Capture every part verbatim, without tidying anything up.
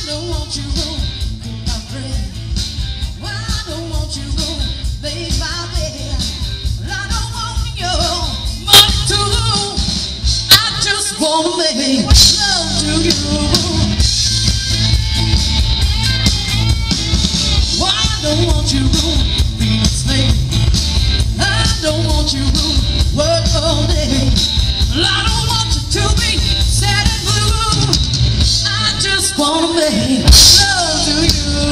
don't want you home, my friend. Well, I don't want you home, lay my bed. I don't want your money too. I just wanna make love to you. Well, I don't want you home, be a slave. I don't want you home, work all day. I don't want you to be sad and blue. I just wanna make love to you.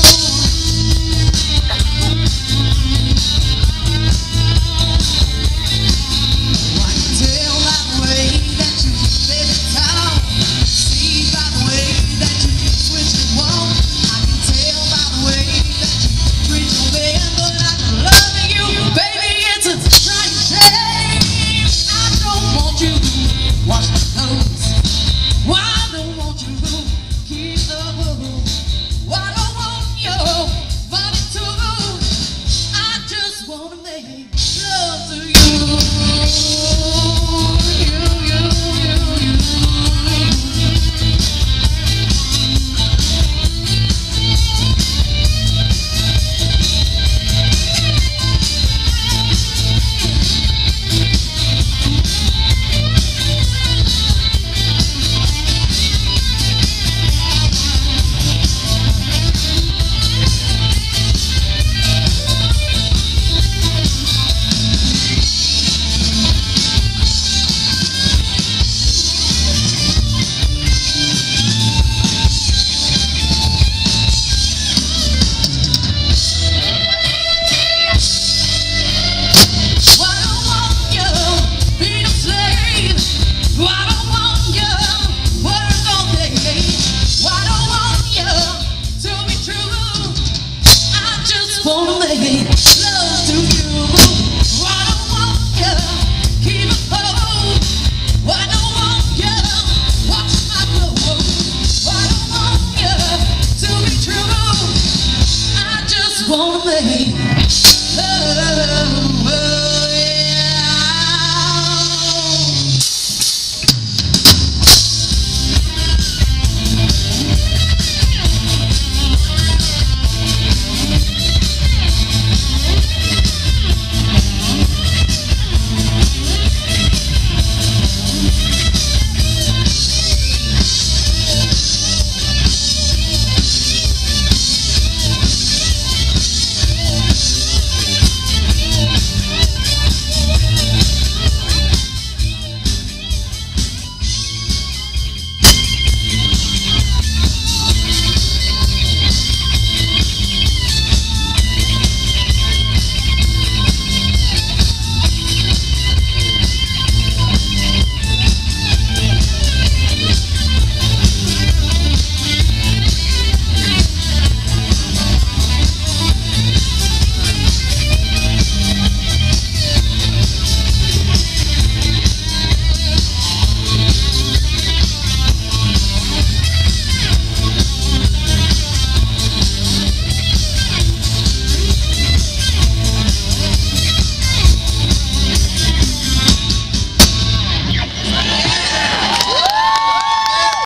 I can tell by the way that you baby talk, see by the way that you switch and walk. I can tell by the way that you treat your man, but I can love you, baby. It's a strange shame. I don't want you to wash my clothes. Why I don't want you to keep the home. Why I don't want your body to move. I just want to make love to you. You, you, you, you. Wanna make love to you. I don't want you keep it home. I don't want you watch my clothes. I don't want you to be true. I just wanna make